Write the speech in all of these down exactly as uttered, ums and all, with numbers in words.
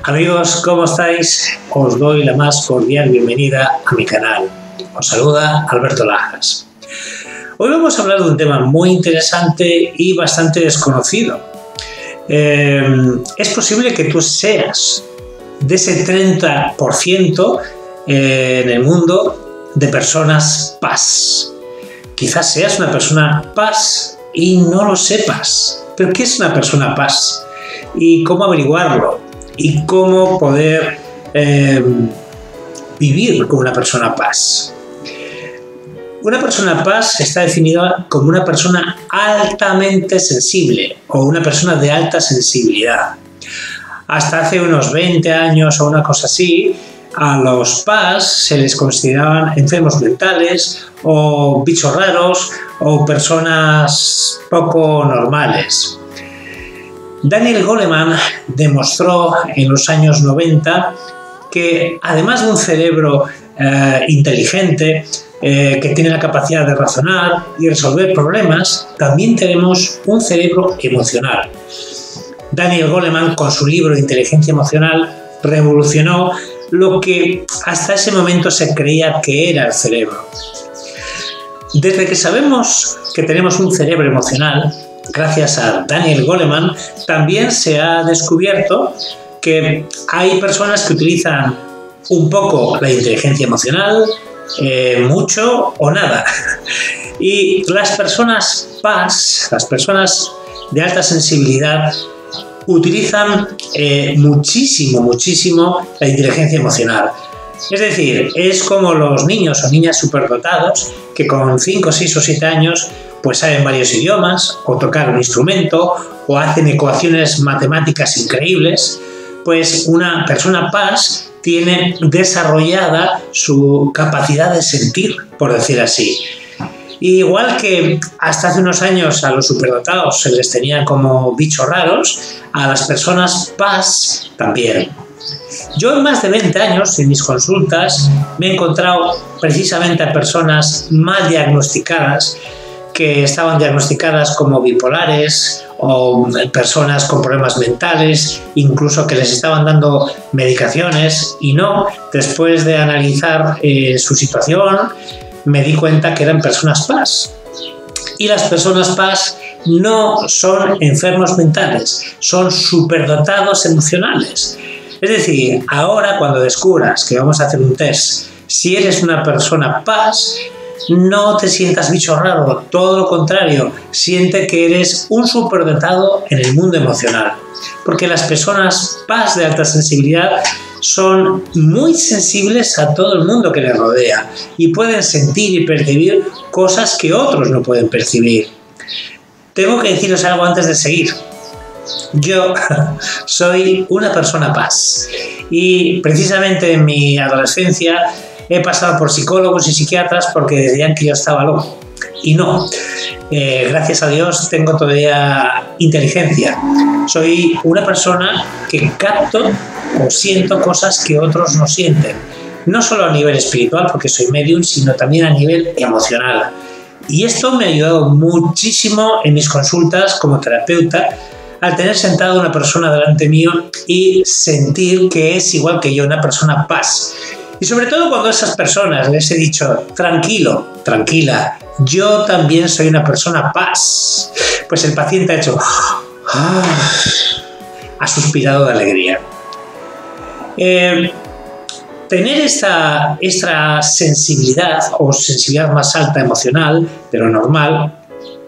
Amigos, ¿cómo estáis? Os doy la más cordial bienvenida a mi canal. Os saluda Alberto Lajas. Hoy vamos a hablar de un tema muy interesante y bastante desconocido. Eh, es posible que tú seas de ese treinta por ciento eh, en el mundo de personas paz. Quizás seas una persona paz y no lo sepas. ¿Pero qué es una persona paz? ¿Y cómo averiguarlo? ¿Y cómo poder eh, vivir con una persona paz? Una persona paz está definida como una persona altamente sensible o una persona de alta sensibilidad. Hasta hace unos veinte años o una cosa así, a los paz se les consideraban enfermos mentales o bichos raros o personas poco normales. Daniel Goleman demostró en los años noventa que además de un cerebro eh, inteligente eh, que tiene la capacidad de razonar y resolver problemas, también tenemos un cerebro emocional. Daniel Goleman, con su libro Inteligencia Emocional, revolucionó lo que hasta ese momento se creía que era el cerebro. Desde que sabemos que tenemos un cerebro emocional, gracias a Daniel Goleman, también se ha descubierto que hay personas que utilizan un poco la inteligencia emocional, eh, mucho o nada. Y las personas paz, las personas de alta sensibilidad, utilizan eh, muchísimo, muchísimo la inteligencia emocional. Es decir, es como los niños o niñas superdotados que con cinco, seis o siete años pues saben varios idiomas, o tocar un instrumento, o hacen ecuaciones matemáticas increíbles. Pues una persona paz tiene desarrollada su capacidad de sentir, por decir así. Y igual que hasta hace unos años a los superdotados se les tenía como bichos raros, a las personas paz también. Yo en más de veinte años, en mis consultas, me he encontrado precisamente a personas mal diagnosticadas, que estaban diagnosticadas como bipolares o personas con problemas mentales, incluso que les estaban dando medicaciones, y no, después de analizar eh, su situación, me di cuenta que eran personas paz. Y las personas paz no son enfermos mentales, son superdotados emocionales. Es decir, ahora cuando descubras que vamos a hacer un test, si eres una persona paz, no te sientas bicho raro, todo lo contrario, siente que eres un superdotado en el mundo emocional. Porque las personas paz de alta sensibilidad son muy sensibles a todo el mundo que les rodea y pueden sentir y percibir cosas que otros no pueden percibir. Tengo que deciros algo antes de seguir. Yo soy una persona paz y precisamente en mi adolescencia he pasado por psicólogos y psiquiatras porque decían que yo estaba loco. Y no, eh, gracias a Dios tengo todavía inteligencia. Soy una persona que capto o siento cosas que otros no sienten. No solo a nivel espiritual, porque soy medium, sino también a nivel emocional. Y esto me ha ayudado muchísimo en mis consultas como terapeuta, al tener sentada una persona delante mío y sentir que es igual que yo, una persona paz. Y sobre todo cuando a esas personas les he dicho, tranquilo, tranquila, yo también soy una persona paz, pues el paciente ha hecho, ah, ha suspirado de alegría. Eh, tener esta, esta sensibilidad o sensibilidad más alta emocional de lo normal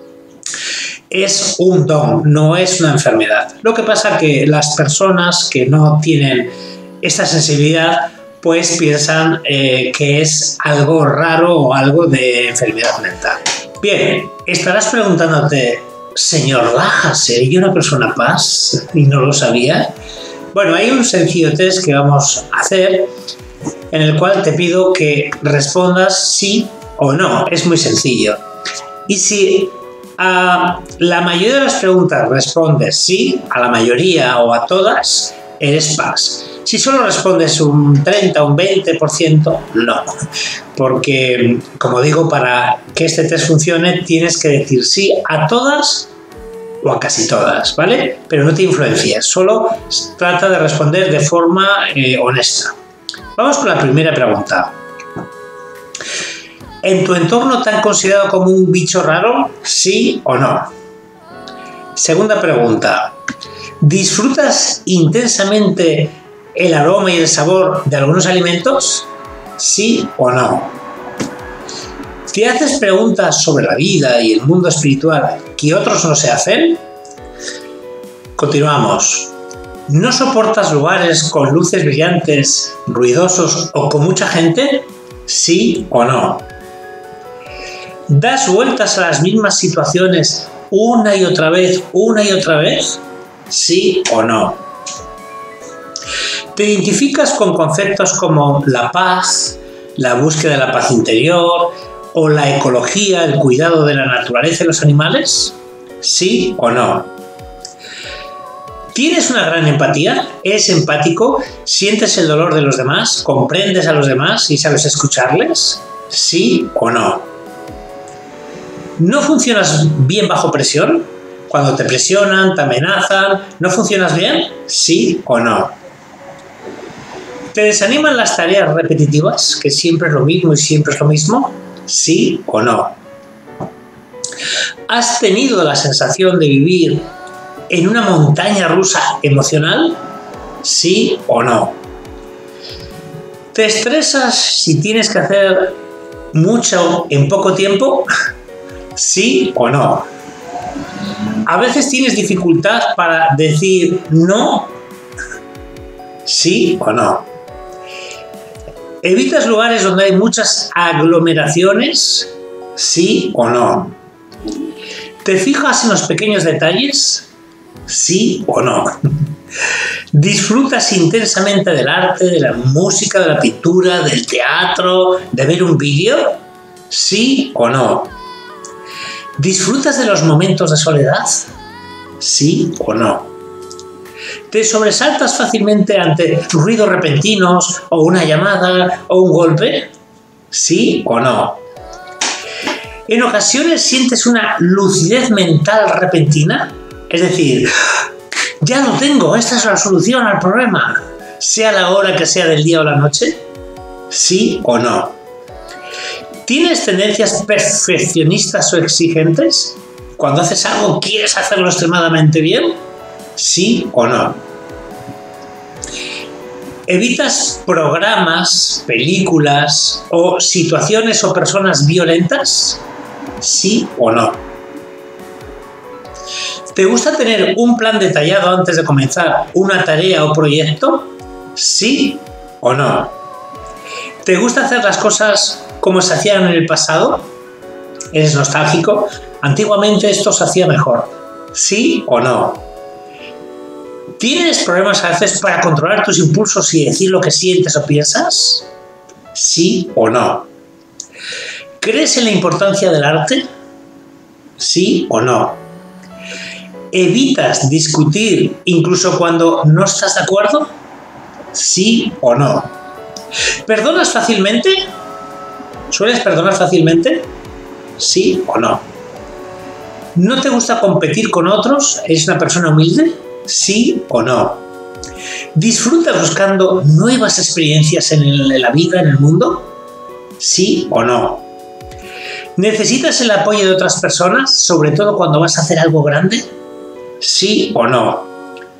es un don, no es una enfermedad. Lo que pasa que las personas que no tienen esta sensibilidad pues piensan eh, que es algo raro o algo de enfermedad mental. Bien, estarás preguntándote, señor Lajas, ¿seré yo una persona paz y no lo sabía? Bueno, hay un sencillo test que vamos a hacer en el cual te pido que respondas sí o no. Es muy sencillo. Y si a la mayoría de las preguntas respondes sí, a la mayoría o a todas, eres paz. Si solo respondes un treinta o un veinte por ciento, no. Porque, como digo, para que este test funcione tienes que decir sí a todas o a casi todas, ¿vale? Pero no te influencies, solo trata de responder de forma eh, honesta. Vamos con la primera pregunta. ¿En tu entorno te han considerado como un bicho raro? ¿Sí o no? Segunda pregunta. ¿Disfrutas intensamente el aroma y el sabor de algunos alimentos? ¿Sí o no? ¿Te haces preguntas sobre la vida y el mundo espiritual que otros no se hacen? Continuamos. ¿No soportas lugares con luces brillantes, ruidosos o con mucha gente? ¿Sí o no? ¿Das vueltas a las mismas situaciones una y otra vez, una y otra vez? ¿Sí o no? ¿Te identificas con conceptos como la paz, la búsqueda de la paz interior o la ecología, el cuidado de la naturaleza y los animales? ¿Sí o no? ¿Tienes una gran empatía? ¿Eres empático? ¿Sientes el dolor de los demás? ¿Comprendes a los demás y sabes escucharles? ¿Sí o no? ¿No funcionas bien bajo presión? Cuando te presionan, te amenazan, ¿no funcionas bien? ¿Sí o no? ¿Te desaniman las tareas repetitivas, que siempre es lo mismo y siempre es lo mismo? ¿Sí o no? ¿Has tenido la sensación de vivir en una montaña rusa emocional? ¿Sí o no? ¿Te estresas si tienes que hacer mucho en poco tiempo? ¿Sí o no? ¿A veces tienes dificultad para decir no? ¿Sí o no? ¿Evitas lugares donde hay muchas aglomeraciones? ¿Sí o no? ¿Te fijas en los pequeños detalles? ¿Sí o no? ¿Disfrutas intensamente del arte, de la música, de la pintura, del teatro, de ver un vídeo? ¿Sí o no? ¿Disfrutas de los momentos de soledad? ¿Sí o no? ¿Te sobresaltas fácilmente ante ruidos repentinos o una llamada o un golpe? ¿Sí o no? ¿En ocasiones sientes una lucidez mental repentina? Es decir, ya lo tengo, esta es la solución al problema, sea la hora que sea del día o la noche. ¿Sí o no? ¿Tienes tendencias perfeccionistas o exigentes? Cuando haces algo, ¿quieres hacerlo extremadamente bien? ¿Sí o no? ¿Evitas programas, películas o situaciones o personas violentas? ¿Sí o no? ¿Te gusta tener un plan detallado antes de comenzar una tarea o proyecto? ¿Sí o no? ¿Te gusta hacer las cosas como se hacían en el pasado? ¿Eres nostálgico? Antiguamente esto se hacía mejor. ¿Sí o no? ¿Tienes problemas a veces para controlar tus impulsos y decir lo que sientes o piensas? ¿Sí o no? ¿Crees en la importancia del arte? ¿Sí o no? ¿Evitas discutir incluso cuando no estás de acuerdo? ¿Sí o no? ¿Perdonas fácilmente? ¿Sueles perdonar fácilmente? ¿Sí o no? ¿No te gusta competir con otros? ¿Eres una persona humilde? ¿Sí o no? ¿Disfrutas buscando nuevas experiencias en la vida, en el mundo? ¿Sí o no? ¿Necesitas el apoyo de otras personas, sobre todo cuando vas a hacer algo grande? ¿Sí o no?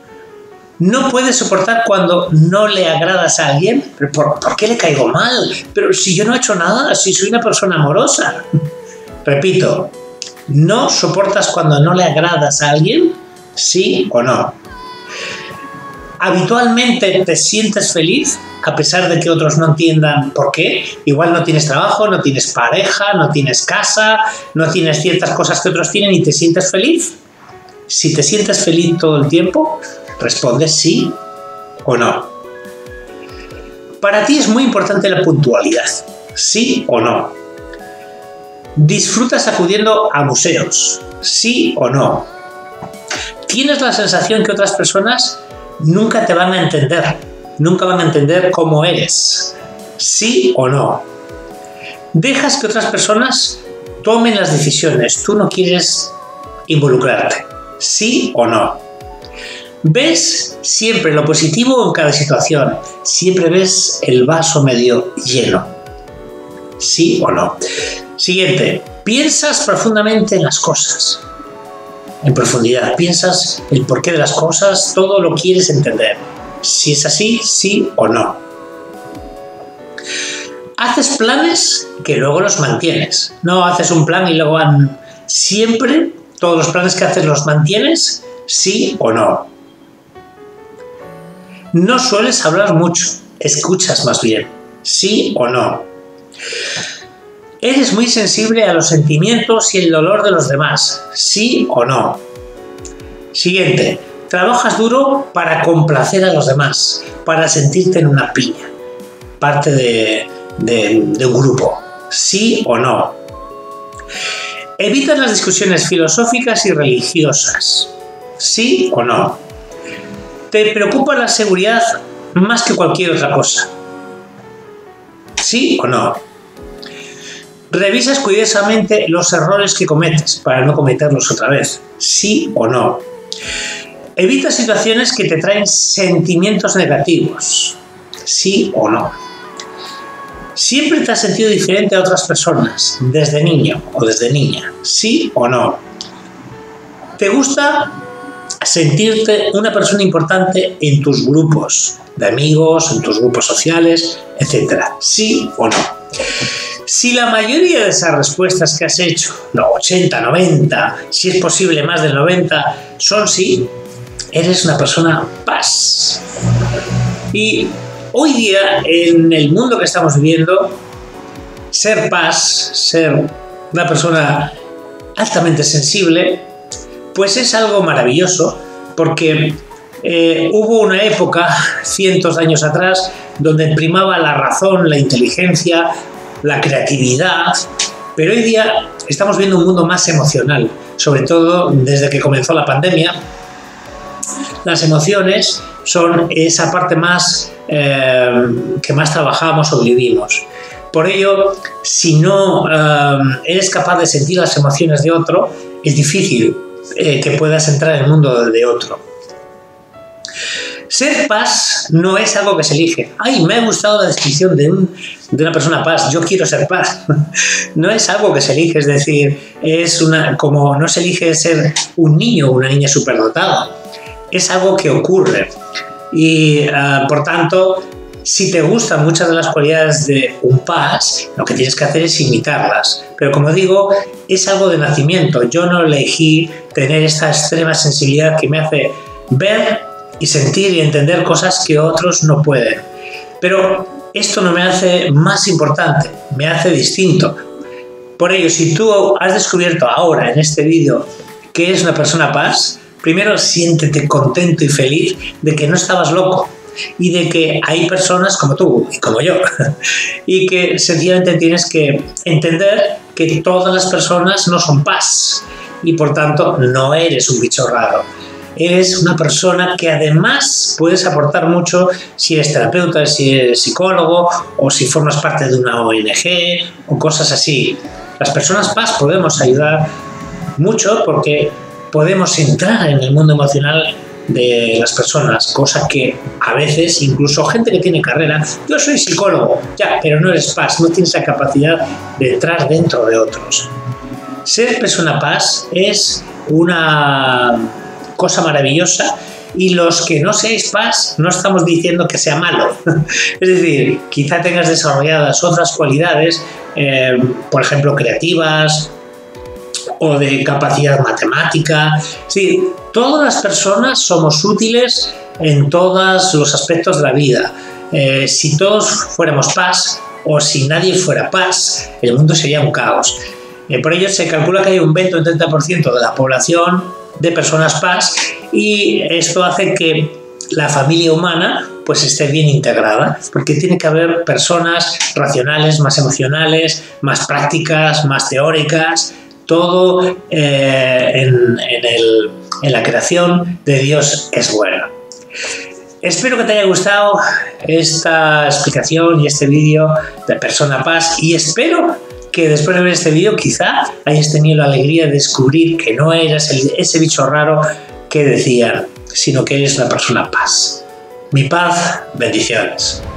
¿No puedes soportar cuando no le agradas a alguien? ¿Por, ¿Por qué le caigo mal? Pero si yo no he hecho nada, si soy una persona amorosa. Repito, ¿no soportas cuando no le agradas a alguien? ¿Sí o no? ¿Habitualmente te sientes feliz a pesar de que otros no entiendan por qué? Igual no tienes trabajo, no tienes pareja, no tienes casa, no tienes ciertas cosas que otros tienen y te sientes feliz. Si te sientes feliz todo el tiempo, respondes sí o no. Para ti es muy importante la puntualidad, ¿sí o no? ¿Disfrutas acudiendo a museos, sí o no? ¿Tienes la sensación que otras personas nunca te van a entender, nunca van a entender cómo eres, sí o no? ¿Dejas que otras personas tomen las decisiones, tú no quieres involucrarte, ¿Sí o no? ¿Ves siempre lo positivo en cada situación? ¿Siempre ves el vaso medio lleno? ¿Sí o no? Siguiente. ¿Piensas profundamente en las cosas? En profundidad. ¿Piensas el porqué de las cosas? Todo lo quieres entender. Si es así, sí o no. ¿Haces planes que luego los mantienes? No haces un plan y luego van siempre, todos los planes que haces los mantienes, sí o no. No sueles hablar mucho, escuchas más bien, sí o no. ¿Eres muy sensible a los sentimientos y el dolor de los demás? ¿Sí o no? Siguiente. ¿Trabajas duro para complacer a los demás? Para sentirte en una piña. Parte de, de, de un grupo. ¿Sí o no? ¿Evitas las discusiones filosóficas y religiosas? ¿Sí o no? ¿Te preocupa la seguridad más que cualquier otra cosa? ¿Sí o no? ¿Revisas cuidadosamente los errores que cometes para no cometerlos otra vez? ¿Sí o no? ¿Evitas situaciones que te traen sentimientos negativos? ¿Sí o no? ¿Siempre te has sentido diferente a otras personas, desde niño o desde niña? ¿Sí o no? ¿Te gusta sentirte una persona importante en tus grupos de amigos, en tus grupos sociales, etcétera? ¿Sí o no? Si la mayoría de esas respuestas que has hecho, no, ochenta, noventa, si es posible más del noventa, son sí, eres una persona paz. Y hoy día, en el mundo que estamos viviendo, ser paz, ser una persona altamente sensible, pues es algo maravilloso, porque eh, hubo una época, cientos de años atrás, donde primaba la razón, la inteligencia, la creatividad, pero hoy día estamos viendo un mundo más emocional, sobre todo desde que comenzó la pandemia. Las emociones son esa parte más eh, que más trabajamos o vivimos. Por ello, si no eh, eres capaz de sentir las emociones de otro, es difícil eh, que puedas entrar en el mundo de otro. Ser paz no es algo que se elige. Ay, me ha gustado la descripción de, un, de una persona paz, yo quiero ser paz. No es algo que se elige, es decir, es una, como no se elige ser un niño o una niña superdotado. Es algo que ocurre. Y uh, por tanto, si te gustan muchas de las cualidades de un paz, lo que tienes que hacer es imitarlas. Pero como digo, es algo de nacimiento. Yo no elegí tener esta extrema sensibilidad que me hace ver y sentir y entender cosas que otros no pueden. Pero esto no me hace más importante, me hace distinto. Por ello, si tú has descubierto ahora en este vídeo que eres una persona paz, primero siéntete contento y feliz de que no estabas loco y de que hay personas como tú y como yo y que sencillamente tienes que entender que todas las personas no son paz y por tanto no eres un bicho raro. Eres una persona que además puedes aportar mucho si eres terapeuta, si eres psicólogo o si formas parte de una O N Ge o cosas así. Las personas paz podemos ayudar mucho porque podemos entrar en el mundo emocional de las personas, cosa que a veces incluso gente que tiene carrera, yo soy psicólogo, ya, pero no eres paz, no tienes la capacidad de entrar dentro de otros. Ser persona paz es una cosa maravillosa y los que no seáis paz no estamos diciendo que sea malo. Es decir, quizá tengas desarrolladas otras cualidades, eh, por ejemplo, creativas o de capacidad matemática. Sí, todas las personas somos útiles en todos los aspectos de la vida. Eh, si todos fuéramos paz o si nadie fuera paz, el mundo sería un caos. Eh, por ello se calcula que hay un veinte o un treinta por ciento de la población de personas paz y esto hace que la familia humana pues esté bien integrada, porque tiene que haber personas racionales, más emocionales, más prácticas, más teóricas, todo eh, en, en, el, en la creación de Dios es bueno. Espero que te haya gustado esta explicación y este vídeo de Persona Paz y espero que después de ver este vídeo quizá hayas tenido la alegría de descubrir que no eras el, ese bicho raro que decían, sino que eres una persona paz. Mi paz, bendiciones.